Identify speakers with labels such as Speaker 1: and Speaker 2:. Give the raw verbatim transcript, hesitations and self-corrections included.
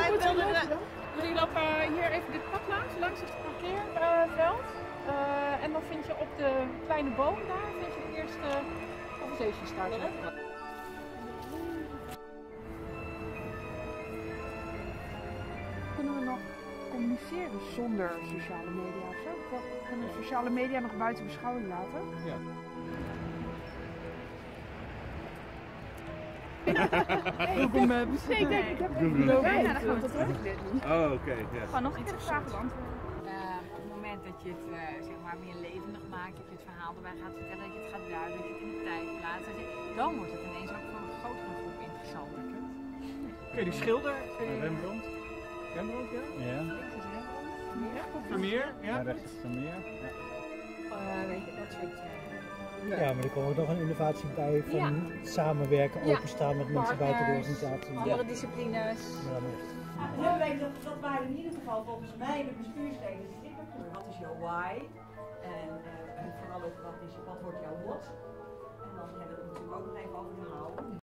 Speaker 1: goed, jullie lopen hier even dit pad langs, langs het parkeerveld. Uh, en dan vind je op de kleine boom daar vind je de eerste conversation starter. Kunnen we nog communiceren zonder sociale media of zo? Kunnen we sociale media nog buiten beschouwing laten?
Speaker 2: Ja.
Speaker 1: Google Maps. Nee, ik denk, ik heb het niet over. Ja, dat gaat tot ik dit niet.
Speaker 2: Oh, oké. Okay, ja.
Speaker 1: Gewoon nog een keer de vraag beantwoorden.
Speaker 3: Uh, op het moment dat je het uh, zeg maar meer levendig maakt, dat je het verhaal erbij gaat vertellen, dat je het gaat duiden, dat je het in de tijd plaatst, je, dan wordt het ineens ook voor een grotere groep interessant.
Speaker 2: Oké, die schilder. Uh, Rembrandt. Rembrandt, ja?
Speaker 4: Ja.
Speaker 2: Vermeer, ja?
Speaker 4: Ja, recht Vermeer. Ja.
Speaker 3: Uh, weet je, dat soort... Uh,
Speaker 5: Ja, maar er komt ook nog een innovatie bij van ja. samenwerken, openstaan met mensen
Speaker 3: Partners,
Speaker 5: buiten de organisatie.
Speaker 3: Andere ja. disciplines.
Speaker 5: Ja,
Speaker 6: ja, dat, dat waren in ieder geval volgens mij de bestuursleden die dit doen. Wat is jouw why? En, uh, en vooral ook wat, is, wat wordt jouw what? En dan hebben we het natuurlijk ook nog even over de how.